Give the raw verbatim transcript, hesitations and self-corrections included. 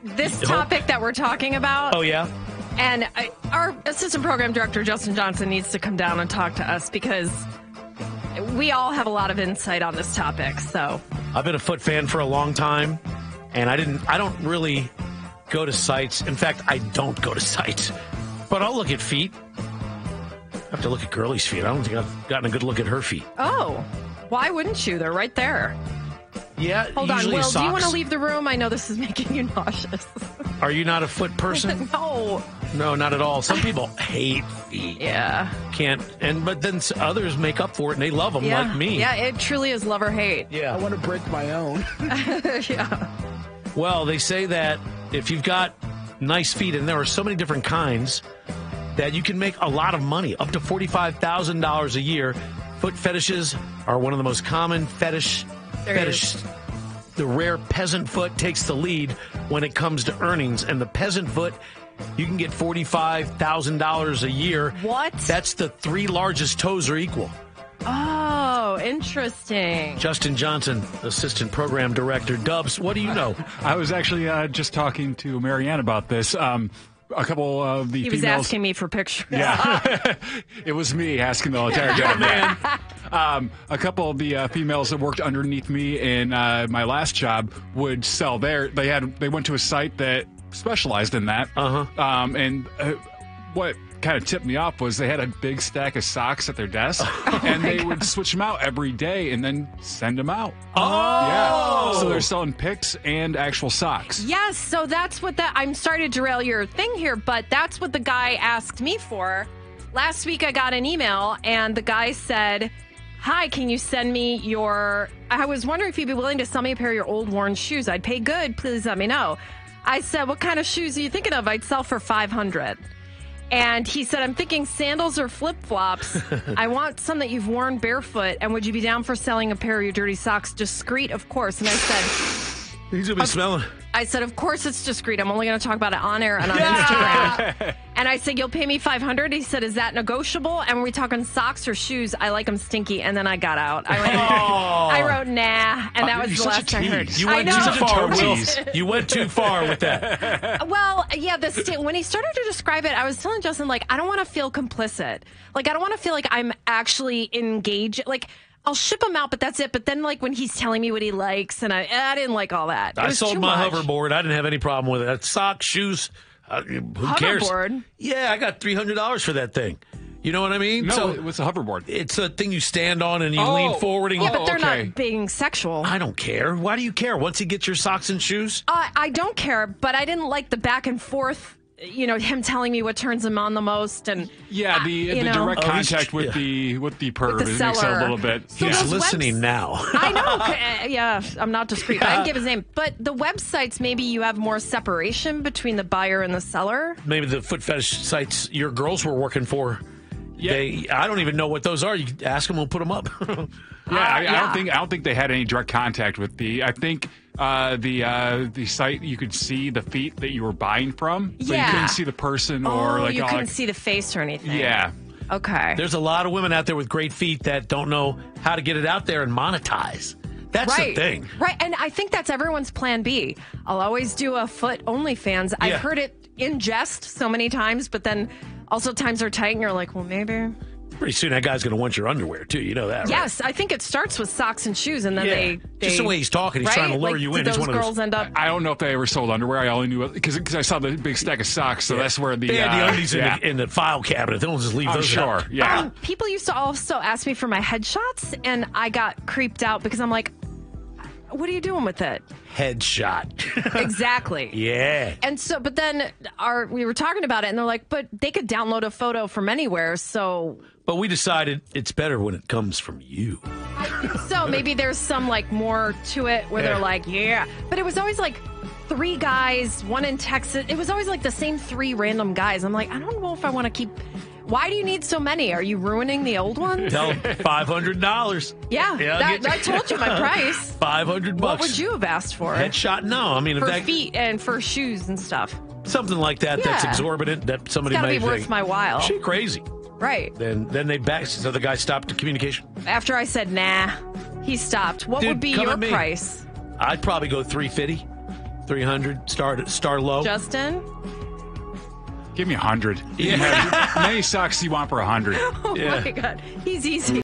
this topic that we're talking about. Oh, yeah? And I, our assistant program director, Justin Johnson, needs to come down and talk to us because we all have a lot of insight on this topic. So I've been a foot fan for a long time, and I didn't. I don't really go to sites. In fact, I don't go to sites, but I'll look at feet. I have to look at Girlie's feet. I don't think I've gotten a good look at her feet. Oh, why wouldn't you? They're right there. Yeah, Hold on, usually Will, socks. do you want to leave the room? I know this is making you nauseous. Are you not a foot person? No. No, not at all. Some people hate feet. Yeah. Can't, and but then others make up for it, and they love them Yeah. like me. Yeah, it truly is love or hate. Yeah. I want to break my own. Yeah. Well, they say that if you've got nice feet, and there are so many different kinds, that you can make a lot of money, up to forty-five thousand dollars a year. Foot fetishes are one of the most common fetish There it fetish. The rare peasant foot takes the lead when it comes to earnings, and the peasant foot, you can get forty-five thousand dollars a year. What? That's the three largest toes are equal. Oh, interesting. Justin Johnson, Assistant Program Director. Dubs, what do you know? I was actually uh, just talking to Marianne about this. Um, a couple of the He females. was asking me for pictures. Yeah, it was me asking the entire time. Man, um, a couple of the uh, females that worked underneath me in uh, my last job would sell their. They had they went to a site that specialized in that. Uh huh. Um, and uh, what kind of tipped me off was they had a big stack of socks at their desk, Oh and they would switch them out every day and then send them out. Oh, Yeah, so they're selling picks and actual socks. Yes, so that's what that. I'm sorry to derail your thing here, but that's what the guy asked me for. Last week I got an email, and the guy said, "Hi, can you send me your?" I was wondering if you'd be willing to sell me a pair of your old worn shoes. I'd pay good. Please let me know. I said, "What kind of shoes are you thinking of?" I'd sell for five hundred. And he said, "I'm thinking sandals or flip-flops. I want some that you've worn barefoot. And would you be down for selling a pair of your dirty socks? Discreet, of course." And I said, He's going to be smelling. I said, "Of course it's discreet. I'm only going to talk about it on air and on Instagram." And I said, "You'll pay me five hundred dollars. He said, "Is that negotiable? And we're talking socks or shoes? I like them stinky." And then I got out. I, went, Oh. I wrote, "Nah." And that Uh, was you're the such a last I heard. tease. You I went know. too far, Will. Tease. You went too far with that. Well, yeah, the st- when he started to describe it, I was telling Justin, like, I don't want to feel complicit. Like, I don't want to feel like I'm actually engaged. Like, I'll ship him out, but that's it. But then, like, when he's telling me what he likes, and I, I didn't like all that. It I was sold too my much. hoverboard. I didn't have any problem with it. Socks, shoes, uh, who cares? Hoverboard? Yeah, I got three hundred dollars for that thing. You know what I mean? No, So it was a hoverboard. it's a thing you stand on and you Oh. lean forward. And Yeah, you, but they're okay. not being sexual. I don't care. Why do you care? Once he gets your socks and shoes? Uh, I don't care, but I didn't like the back and forth. You know, him telling me what turns him on the most, and Yeah, uh, the, you the know. direct Oh, he's- contact with yeah. the with the perv With the it makes it a seller. little bit. So He's those listening webs- now. I know. uh, Yeah, I'm not discreet. But I didn't give his name. But the websites, maybe you have more separation between the buyer and the seller. Maybe the foot fetish sites your girls were working for. Yeah. They, I don't even know what those are. You can ask them, we'll put them up. Yeah, I, I yeah. don't think I don't think they had any direct contact with the. I think uh, the uh, the site you could see the feet that you were buying from, but Yeah. you couldn't see the person or oh, like you all couldn't like, see the face or anything. yeah. Okay. There's a lot of women out there with great feet that don't know how to get it out there and monetize. That's right. the thing. Right. And I think that's everyone's plan B. I'll always do a foot OnlyFans. Yeah. I've heard it in jest so many times, but then also times are tight and you're like, well, maybe. Pretty soon that guy's going to want your underwear, too. You know that, right? Yes, I think it starts with socks and shoes, and then Yeah. they, they Just the way he's talking, he's right? trying to lure like, you do in. He's Those one of those- girls end up. I don't know if they ever sold underwear. I only knew it because I saw the big stack of socks, so that's where the They had the uh, undies yeah. in, the, in the file cabinet. They don't just leave I'm those sure. out. Yeah. Um, people used to also ask me for my headshots, and I got creeped out because I'm like, what are you doing with it? Headshot. Exactly. Yeah. And so, but then our we were talking about it, and they're like, but they could download a photo from anywhere. So, But we decided it's better when it comes from you. so maybe there's some like more to it where Yeah. they're like, yeah. But it was always like three guys, one in Texas. It was always like the same three random guys. I'm like, I don't know if I want to keep. Why do you need so many? Are you ruining the old ones? Tell them five hundred dollars. Yeah, Yeah, that, get- I told you my price. five hundred bucks. What would you have asked for? Headshot? No. I mean, if For that, feet and for shoes and stuff. something like that that's Yeah. exorbitant that somebody It's gotta may be worth think, my while. She crazy. Right. Then then they back. So the guy stopped the communication. After I said nah, he stopped. What Dude, would be come your at me. price? I'd probably go three fifty. three hundred, start, star low. Justin? Give me a hundred. Yeah. How many socks do you want for a hundred? Oh, Yeah. my God. He's easy.